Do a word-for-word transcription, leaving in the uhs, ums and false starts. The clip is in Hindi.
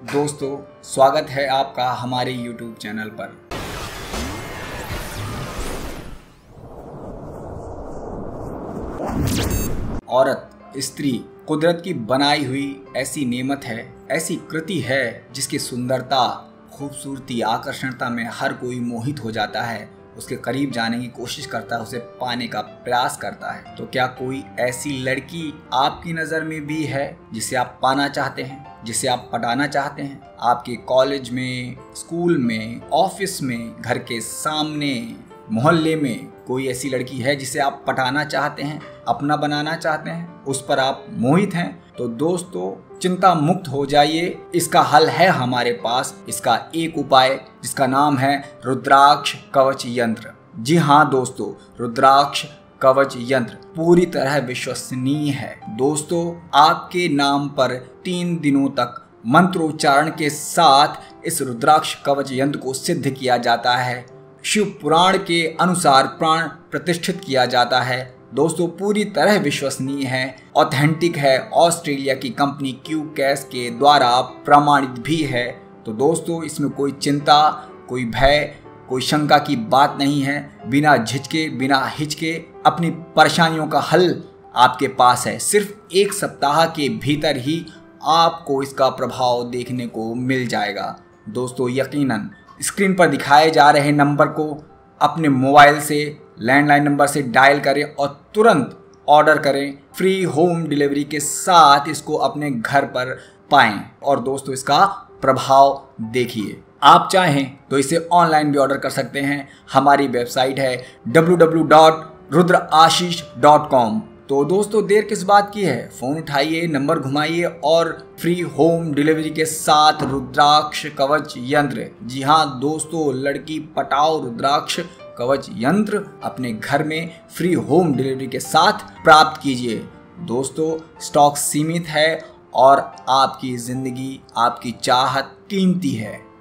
दोस्तों, स्वागत है आपका हमारे यूट्यूब चैनल पर। औरत, स्त्री कुदरत की बनाई हुई ऐसी नेमत है, ऐसी कृति है जिसकी सुंदरता, खूबसूरती, आकर्षणता में हर कोई मोहित हो जाता है, उसके करीब जाने की कोशिश करता है, उसे पाने का प्रयास करता है। तो क्या कोई ऐसी लड़की आपकी नज़र में भी है जिसे आप पाना चाहते हैं, जिसे आप पटाना चाहते हैं? आपके कॉलेज में, स्कूल में, ऑफिस में, घर के सामने, मोहल्ले में कोई ऐसी लड़की है जिसे आप पटाना चाहते हैं, अपना बनाना चाहते हैं, उस पर आप मोहित हैं? तो दोस्तों, चिंता मुक्त हो जाइए, इसका हल है हमारे पास। इसका एक उपाय जिसका नाम है रुद्राक्ष कवच यंत्र। जी हाँ दोस्तों, रुद्राक्ष कवच यंत्र पूरी तरह विश्वसनीय है। दोस्तों, आपके नाम पर तीन दिनों तक मंत्रोच्चारण के साथ इस रुद्राक्ष कवच यंत्र को सिद्ध किया जाता है। शिव पुराण के अनुसार प्राण प्रतिष्ठित किया जाता है। दोस्तों, पूरी तरह विश्वसनीय है, ऑथेंटिक है, ऑस्ट्रेलिया की कंपनी क्यू कैश के द्वारा प्रमाणित भी है। तो दोस्तों, इसमें कोई चिंता, कोई भय, कोई शंका की बात नहीं है। बिना झिझके, बिना हिचके अपनी परेशानियों का हल आपके पास है। सिर्फ एक सप्ताह के भीतर ही आपको इसका प्रभाव देखने को मिल जाएगा। दोस्तों, यकीनन स्क्रीन पर दिखाए जा रहे नंबर को अपने मोबाइल से, लैंडलाइन नंबर से डायल करें और तुरंत ऑर्डर करें। फ्री होम डिलीवरी के साथ इसको अपने घर पर पाएं और दोस्तों, इसका प्रभाव देखिए। आप चाहें तो इसे ऑनलाइन भी ऑर्डर कर सकते हैं। हमारी वेबसाइट है W W W dot Rudra Ashish dot com. तो दोस्तों, देर किस बात की है, फ़ोन उठाइए, नंबर घुमाइए और फ्री होम डिलीवरी के साथ रुद्राक्ष कवच यंत्र। जी हाँ दोस्तों, लड़की पटाओ रुद्राक्ष कवच यंत्र अपने घर में फ्री होम डिलीवरी के साथ प्राप्त कीजिए। दोस्तों, स्टॉक सीमित है और आपकी ज़िंदगी, आपकी चाहत कीमती है।